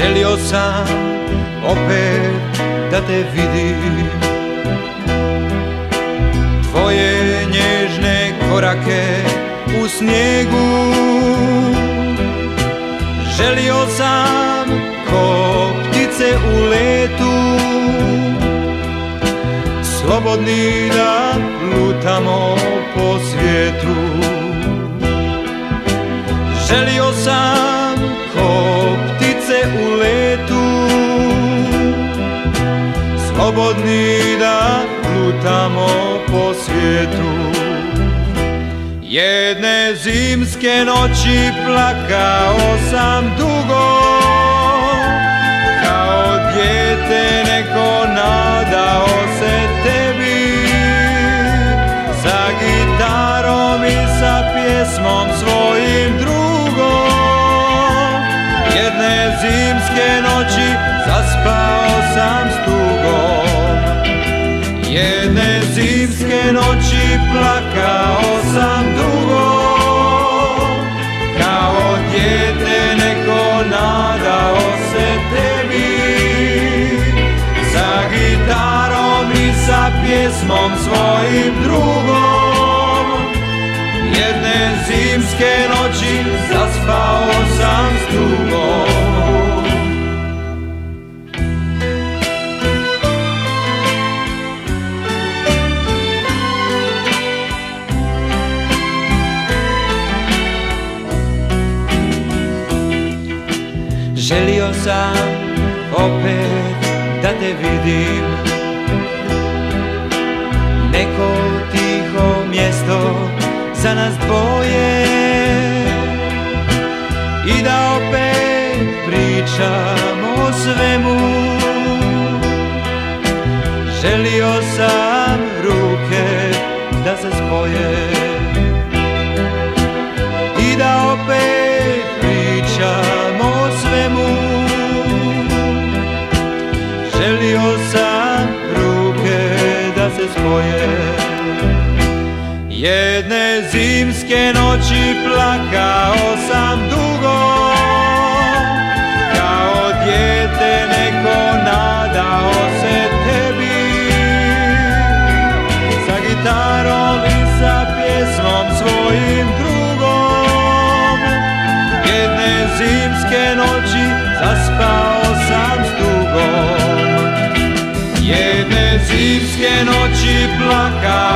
Želio sam opet da te vidim, tvoje nježne korake u snijegu. Želio sam ko ptice u letu, slobodni da lutamo po svijetu. Želio sam ko ptice u letu, slobodni da lutamo po svijetu. Jedne zimske noći plakao sam dugo, kao dijete neko nadao se tebi. Sa gitarom i sa pjesmom svojim drugom, jedne zimske noći zaspao sam s tugom. Jedne zimske noći plakao sam dugo, kao dijete neko nadao se tebi. Sa gitarom i sa pjesmom svojim drugom, jedne zimske noći zaspao sam s tugom. Želio sam opet da te vidim, neko tiho mjesto za nas dvoje, i da opet pričamo o svemu. Želio sam ruke da se spoje, i da opet pričamo o svemu. Želio sam ruke da se spoje. Jedne zimske noći plakao sam dugo, kao dijete neko nadao se tebi. Sa gitarom i sa pjesmom svojim drugom, jedne zimske noći zaspao sam s tugom. Jedne zimske noći plakao